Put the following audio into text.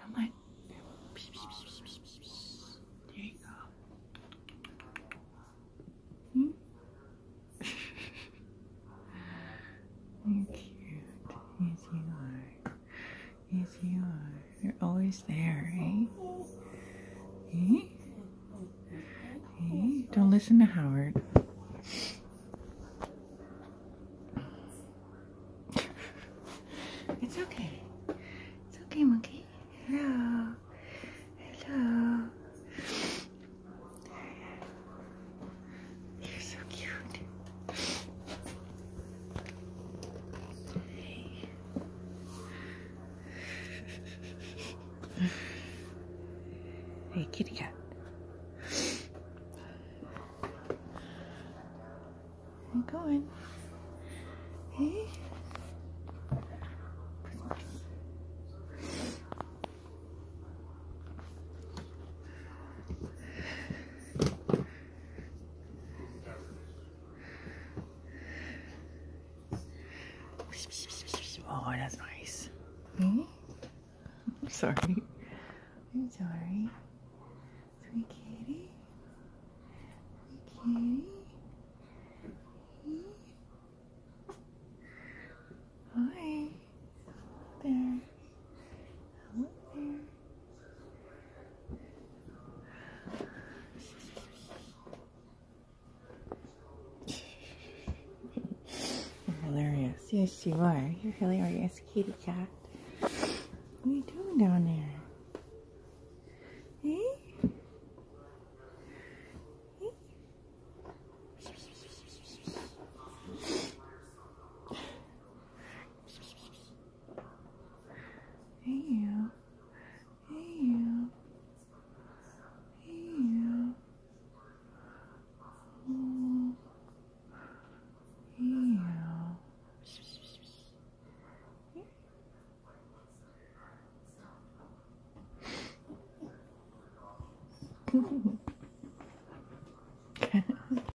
Come on. There you go. Hmm? You're cute. Yes, you are. Yes, you are. You're always there, eh? Eh? Eh? Don't listen to Howard. It's okay. It's okay, monkey. Hello. Hello. You're so cute. Hey. Hey, kitty cat. Where you going? Hey? Oh, that's nice. Hmm? I'm sorry. I'm sorry. Sweet kitty. Sweet kitty. Hi. Hello there. Hello there. You're hilarious. Yes, you are. You're hilarious, kitty cat. What are you doing down there? Eh? Hey you. Hey you. Hey you. Oh. Hey you.